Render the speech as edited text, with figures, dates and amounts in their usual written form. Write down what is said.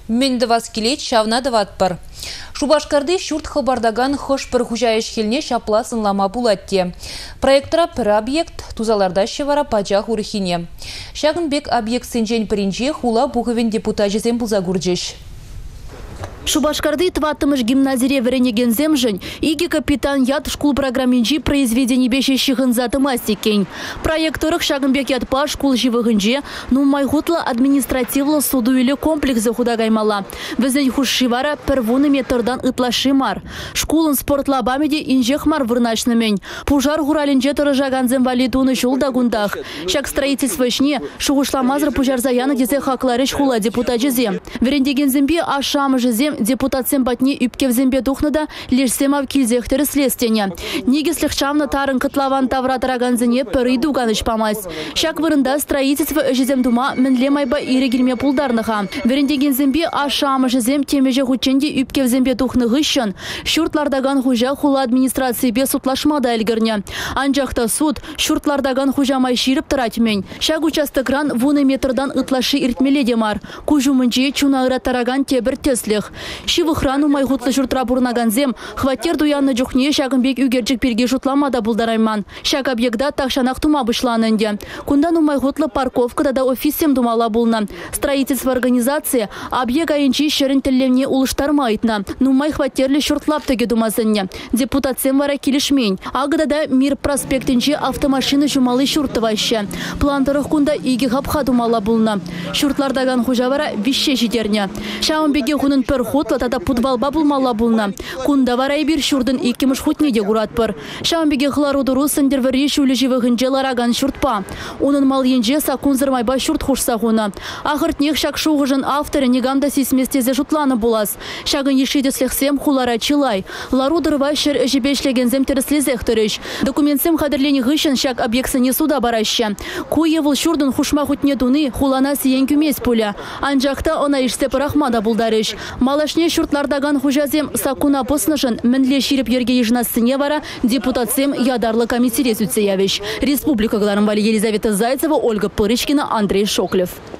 Мендевас келет шавна даватпар. Шубашкарды шурт хабардаган хош бір хужайыш хелне шапласын лама булатте. Проектора пір объект тузаларда шевара пачах урхине. Шагынбек объект сенжен бірінже хула бұғывен депутажезен бұлзагурджеш. Шубашкарды тваттымыш гимназире веренеген земжен, иги капитан яд шкул программинжи произведений бешещих затымастикен. Проекторых Шагынбек ятпа шкул живыгынже, ну майхутла административлы суду или комплексы худагаймала. Везень хушшивара первуны метрдан ытлашимар. Шкулын спортлабамеде инжехмар вырначнымень. Пужар гуралинже тұрыжаганзем валитуны шулда гундах. Шак строительство шне, шугушламазыр пужар заяны дезе хакларыш хула депутажезе. Верендеген зембе ашамы жезем депутатсем батне үпкев зембе тухнада лешсемав килзехтері слестене. Негеслих чамна тарын кытлаван тавратыраганзене пөрі дуганыш памайс. Шак вырында строительство жезем дума мінле майба ирегілме пулдарныха. Верендеген зембе ашамы жезем темеже хученде үпкев зембе тухны ғышын. Шуртлардаган хужа хула администрации бе сутлашмада әлгірне. Анжақта суд шуртлардаган хужа май ширіп тұратымен. Шак участыкран вуны метрдан ытлашы иртмеле демар. Кужумынче чуна ыраттараган тебір теслих. Шивыхрану майхутлы журтра бурнаганзем, хватер дуянны жүхне Шагынбек үгерчік перге жутламада булдарайман. Шак объекта тақшанақ тума бұшланынде. Кундану майхутлы парковкада да офисем думала булна. Строительство организации объект айынчи шерін тіллемне улыштармайтна. Нумай хватерлі шуртлаптыге думазынне. Депутатсем вара келішмень. Агыда да мир проспектінче автомашины жумалы шуртываще. Плантырық кунда иги хапха думала булна. Шуртлардаган хужавара вище жидерне. Шагынбеге хунын пір хутла тада путбалба булмала булна. Кунда варай бир шурдын иккіміш хутнеде куратпыр. Шагынбеге хларудыру сындервері шулі живығынже лараган шуртпа. Унын мал енже сакунзырмайба шурт хушса хуна. Ахыртнех шак шуғыжын авторы негамда сесместезе жутланы булас. Шагын ешедеслехсем хулара чилай. Ларудырва шыр жебешлегензем терслезехтырыш. Документсем хадырлени ғышын шак объексыне суда бараща. Куевыл шурдын хушма хутне дуны хулана сиен күмес пуля. Анжақта она ишсеп рахмада булдарыш. Малашне шуртлардаган хужазем сакуна поснышын мінле ширіп ерге ежнасыне вара депутатсем ядарлы комитет үтсеявиш. Республика Гларамвали Елизавета Зайцева, Ольга Пырышкина, Андрей Шоклев.